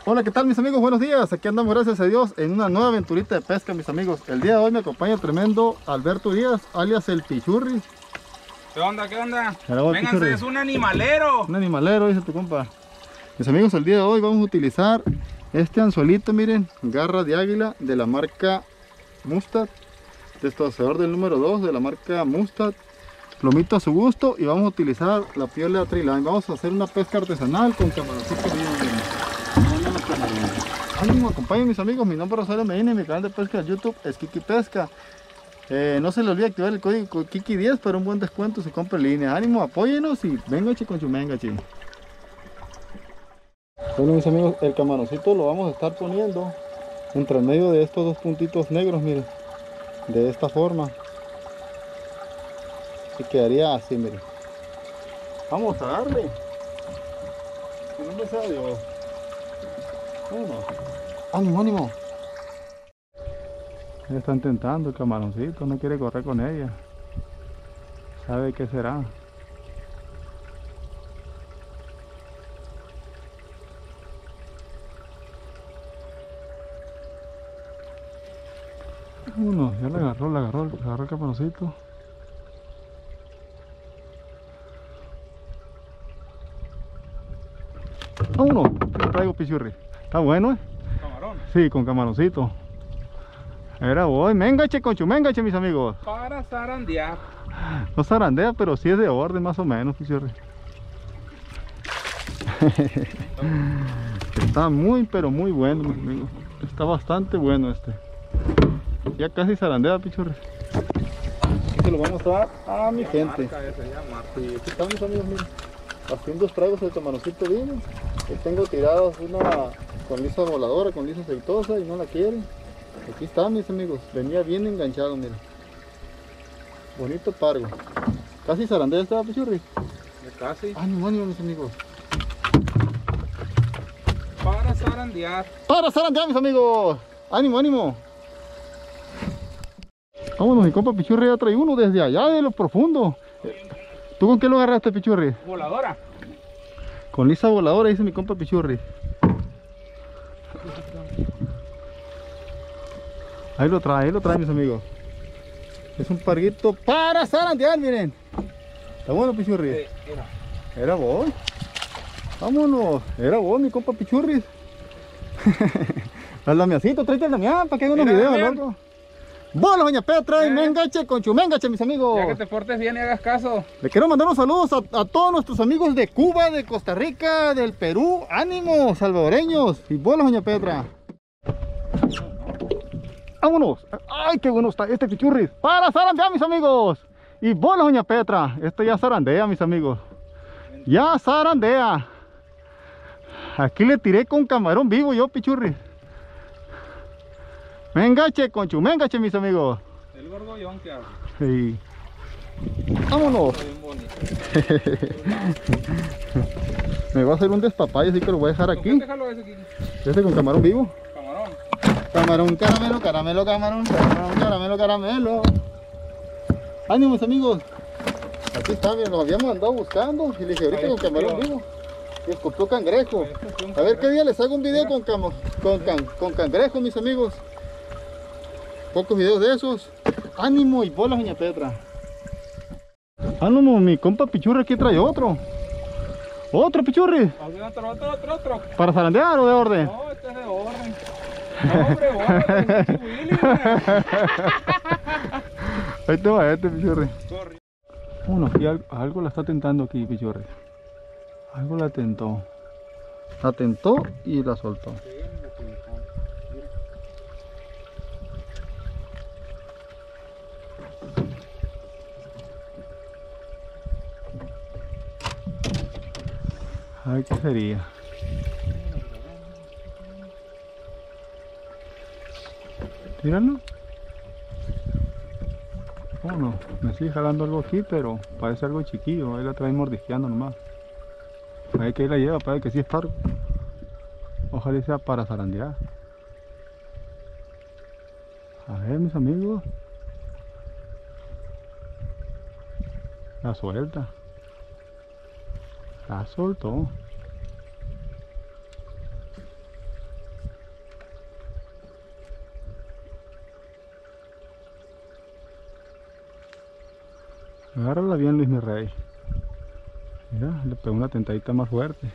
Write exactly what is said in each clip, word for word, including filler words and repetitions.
Hola, ¿qué tal mis amigos? Buenos días, aquí andamos gracias a Dios en una nueva aventurita de pesca mis amigos. El día de hoy me acompaña el tremendo Alberto Díaz, alias el Pichurri. ¿Qué onda? ¿Qué onda? Vénganse, es un animalero. Un animalero, dice tu compa. Mis amigos, el día de hoy vamos a utilizar este anzuelito, miren, garra de águila de la marca Mustad, destazador del número dos de la marca Mustad, plomito a su gusto, y vamos a utilizar la piola Triline. Vamos a hacer una pesca artesanal con camaroncitos vivos, miren. Ánimo, acompañen mis amigos, mi nombre es Rosario Medina y mi canal de pesca de YouTube es Kiki Pesca. Eh, no se les olvide activar el código Kiki diez para un buen descuento si compra en línea. Ánimo, apóyenos y venga con chumengachi. Bueno mis amigos, el camaroncito lo vamos a estar poniendo entre el medio de estos dos puntitos negros, miren, de esta forma. Y quedaría así, miren. Vamos a darle. Que no me sea Dios. Bueno, ánimo, ánimo. Ya está intentando el camaroncito, no quiere correr con ella. ¿Sabe qué será? Uno, ya la agarró, la agarró, la agarró el camaroncito. Vámonos, lo traigo Pichurri. Está bueno, ¿eh? ¿Camarón? Sí, con camaroncito. Era voy, mengache con chumengache, mis amigos. Para zarandear. No zarandea, pero sí es de orden más o menos, Pichurri. Está muy, pero muy bueno, mis amigos. Está bastante bueno este. Ya casi zarandea, Pichurri. Aquí se lo vamos a dar a mi gente. Marca ese, ya marca. Sí, aquí están mis amigos, miren. Haciendo estragos el camaroncito vivo. Yo tengo tiradas una con lisa voladora, con lisa aceitosa y no la quieren. Aquí está mis amigos, venía bien enganchado, miren. Bonito pargo. Casi zarandea estaba, Pichurri. Casi. Ánimo, ánimo mis amigos. Para zarandear. Para zarandear mis amigos. Ánimo, ánimo. Vámonos, mi compa Pichurri ya trae uno desde allá de lo profundo. ¿Tú con qué lo agarraste, Pichurri? Voladora. Con lisa voladora, dice mi compa Pichurri. Ahí lo trae, ahí lo trae mis amigos. Es un parguito para zarandear, miren. Está bueno, Pichurri. Sí, mira. Era vos. Vámonos. Era vos, mi compa Pichurri. Al Damiancito, tráete el Damián para que haga unos Mira, videos, Damián. loco. Bueno, doña Petra, y Eh. mengache con chumengache, mis amigos. Ya que te portes bien y hagas caso. Le quiero mandar unos saludos a, a todos nuestros amigos de Cuba, de Costa Rica, del Perú. ¡Ánimo, salvadoreños! Y bolas, doña Petra. ¡Vámonos! ¡Ay, qué bueno está este Pichurri! ¡Para zarandear, mis amigos! Y bolas, doña Petra. Este ya zarandea, mis amigos. Ya zarandea. Aquí le tiré con camarón vivo yo, Pichurri. Mengache con chumengache, mis amigos. El gorgollón que hago. Sí. Vámonos. Bien bonito. Me va a hacer un despapayo, así que lo voy a dejar ¿Con aquí. qué déjalo ese, Kiki? Este con camarón vivo. Camarón. Camarón, caramelo, caramelo, camarón, camarón, caramelo, caramelo. Ánimo, mis amigos. Aquí está, miren, nos habíamos andado buscando. Y le dije, ahorita Ahí con camarón escupió. vivo. Y escupió cangrejo. Ahí escupió un A ver qué cangrejo. día les hago un video con, camo- con, can- con cangrejo, mis amigos. Pocos videos de esos. Ánimo y bolas, doña Petra. Ánimo, mi compa Pichurri aquí trae otro. Otro Pichurri. Aquí otro, otro, otro, otro. ¿Para zarandear o de orden? No, este es de orden. No, hombre, orden. Willy, Ahí te va este Pichurri. corre. Bueno, aquí algo, algo la está tentando aquí, Pichurri. Algo la tentó. La tentó y la soltó. A ver qué sería. Tíralo. Bueno, me sigue jalando algo aquí, pero parece algo chiquillo. Ahí la trae mordisqueando nomás. A ver que ahí la lleva, para ver que sí es pargo. Ojalá sea para zarandear. A ver, mis amigos. La suelta. La soltó. Agárrala bien, Luis mi rey. Mira, le pegó una tentadita más fuerte.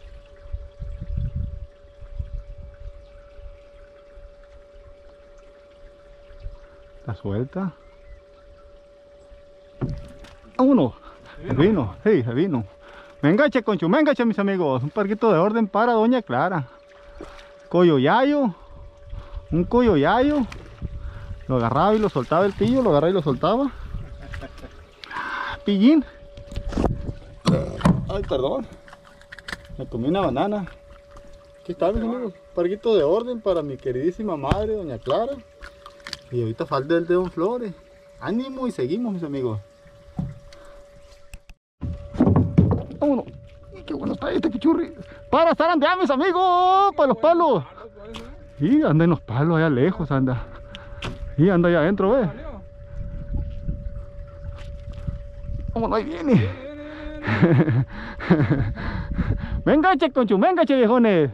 Está suelta. ¡Vámonos! Se vino, sí, se vino. Me enganche, concho, me enganche, mis amigos. Un parquito de orden para Doña Clara. Coyoyayo. Un coyoyayo. Lo agarraba y lo soltaba el pillo, lo agarraba y lo soltaba. Pillín. Ay, perdón. Me comí una banana. Aquí está, mis amigos. Un parquito de orden para mi queridísima madre, Doña Clara. Y ahorita falta el de Don Flores. Ánimo y seguimos, mis amigos. Vámonos. Qué bueno está este pichurri. Para zarandear, mis amigos. Para los palos. Y anda en los palos allá lejos, anda. Y anda allá adentro, ve. Vámonos, ahí viene. Venga, che, conchu, venga, che, viejones.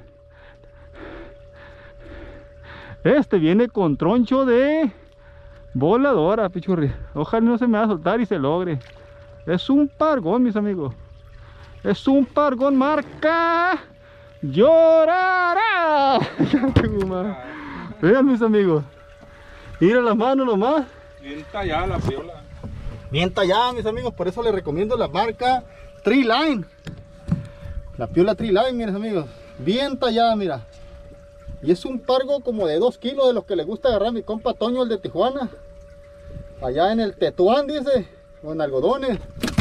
Este viene con troncho de voladora, pichurri. Ojalá no se me va a soltar y se logre. Es un pargón, mis amigos. Es un pargón marca Llorará. Vean, mis amigos. Mira la mano nomás. Bien tallada la piola. Bien tallada, mis amigos. Por eso les recomiendo la marca Tree Line. La piola Tree Line, mis amigos. Bien tallada, mira. Y es un pargo como de dos kilos de los que le gusta agarrar a mi compa Toño, el de Tijuana. Allá en el Tetuán, dice. O en algodones.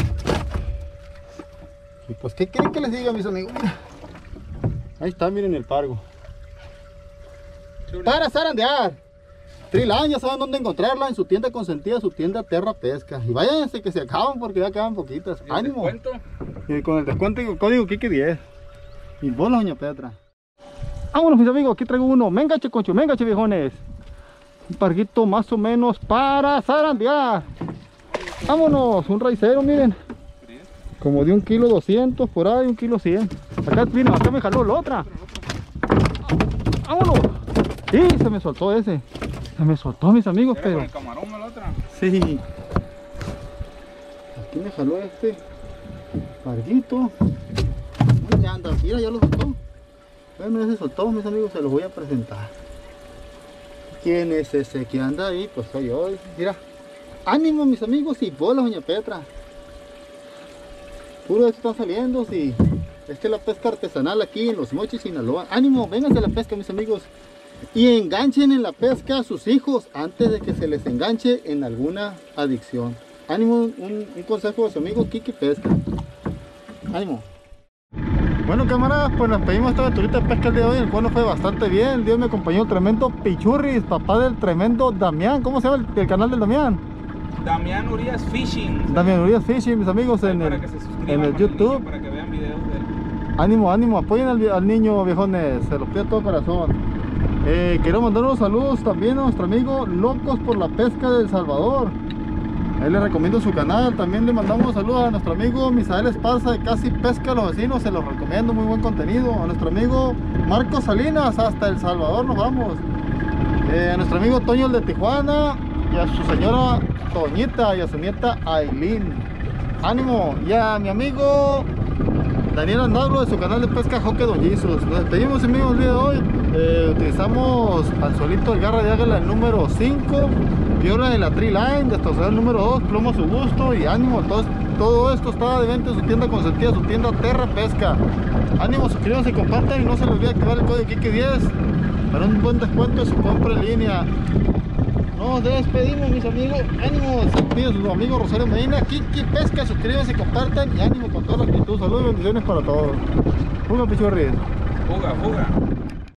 Y pues, ¿qué quieren que les diga, mis amigos? Mira. Ahí está, miren el pargo. Para zarandear. Tree Line, ya saben dónde encontrarla. En su tienda consentida, su tienda Terra Pesca. Y váyanse que se acaban porque ya quedan poquitas. ¿Y ánimo. el descuento? Y con el descuento y el código Kike diez. Y bola, Doña Petra. Vámonos, mis amigos, aquí traigo uno. Me enganche, concho, me enganche, viejones. Un parguito más o menos para zarandear. Vámonos, un raicero, miren. Como de un kilo doscientos, por ahí, un kilo cien. Acá, miren, acá me jaló la otra. Vámonos. Sí, se me soltó ese. Se me soltó, mis amigos, ¿Era pero... con el camarón la otra? Sí. Aquí me jaló este parguito. ¿Dónde anda? Mira, ya lo soltó. Bueno, ya se soltó, mis amigos, se los voy a presentar. ¿Quién es ese que anda ahí? Pues soy yo. Mira. Ánimo, mis amigos, y bola, Doña Petra. Puro esto están saliendo, sí. Esta es la pesca artesanal aquí en Los Mochis, Sinaloa. Ánimo, vénganse a la pesca, mis amigos. Y enganchen en la pesca a sus hijos antes de que se les enganche en alguna adicción. Ánimo, un, un consejo de su amigo Kike Pesca. Ánimo. Bueno, camaradas, pues nos pedimos esta aventurita de pesca el día de hoy, el cual nos fue bastante bien. El día me acompañó el tremendo Pichurris, papá del tremendo Damián. ¿Cómo se llama el, el canal del Damián? Damián Urias Fishing. Damián Urias Fishing, mis amigos, en el, en el YouTube. Para que vean videos de él. Ánimo, ánimo, apoyen al, al niño, viejones, se los pido de todo corazón. Eh, quiero mandar unos saludos también a nuestro amigo Locos por la Pesca de El Salvador. Ahí le recomiendo su canal. También le mandamos saludos a nuestro amigo Misael Esparza de Casi Pesca a los Vecinos, se los recomiendo, muy buen contenido. A nuestro amigo Marcos Salinas, hasta El Salvador nos vamos. Eh, a nuestro amigo Toño, el de Tijuana, y a su señora Toñita y a su nieta Aileen. Ánimo. Y a mi amigo Daniel Andablo de su canal de pesca Joque Doñizos. Nos despedimos, amigos, el día de hoy. Eh, utilizamos anzuelito el garra de águila el número cinco, viola de la Tree Line, destrozador el número dos, plomo a su gusto. Y ánimo, todo, todo esto está de venta en su tienda consentida, su tienda Terra Pesca. Ánimo, suscríbanse y compartan, y no se les olvide activar el código Kike diez para un buen descuento de su compra en línea. Nos despedimos, mis amigos. Ánimo, se despide su amigo Rosario Medina, Kike Pesca. Suscríbanse, compartan y ánimo con toda la actitud. Saludos y bendiciones para todos. Fuga, Pichurris. Fuga, fuga.